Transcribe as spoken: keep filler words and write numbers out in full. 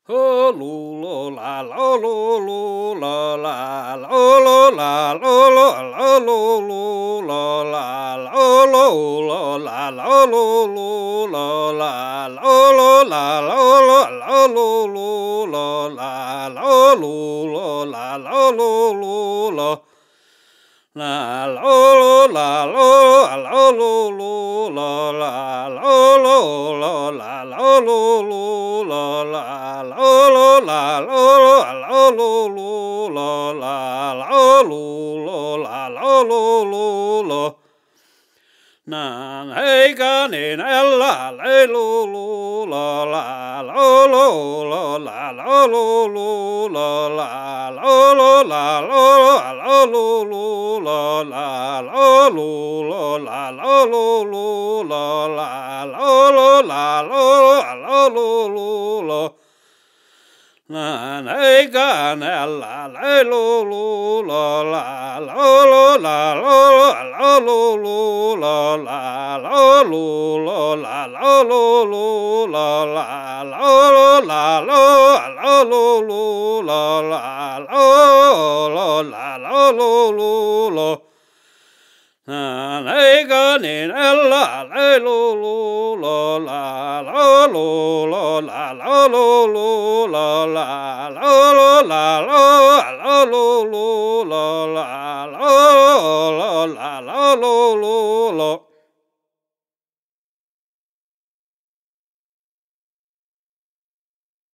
Oh, lo, la, lo, lo, lo, la, la, lo, lo, la, lo, lo, la, lo, lo, la, la, lo, lo, lo, la, lo, lo, lo, la, la, lo, lo, la, lo, lo, la, lo, lo, la, la, lo, lo, lo, la, lo, lo, lo, la. La lo lo la lo la lo lo la la lo lo lo la lo lo lo la la lo lo la lo la lo lo la la lo lo la lo lo lo lo na hey ga ne na la le lo lo la la lo lo lo la lo lo lo la la lo lo la lo la lo lo la la lo lo lo la lo lo lo la la lo lo la lo la lo lo lo na na ga na la la lo lo la la lo lo la lo la lo lo la la lo lo lo la lo lo lo la la lo lo la lo la lo lo la la lo lo la lo lo lo lo na na ga ne na la la lo lo lo la lo lo lo la lo lo lo la la lo lo la lo lo lo lo la la lo lo la lo lo lo lo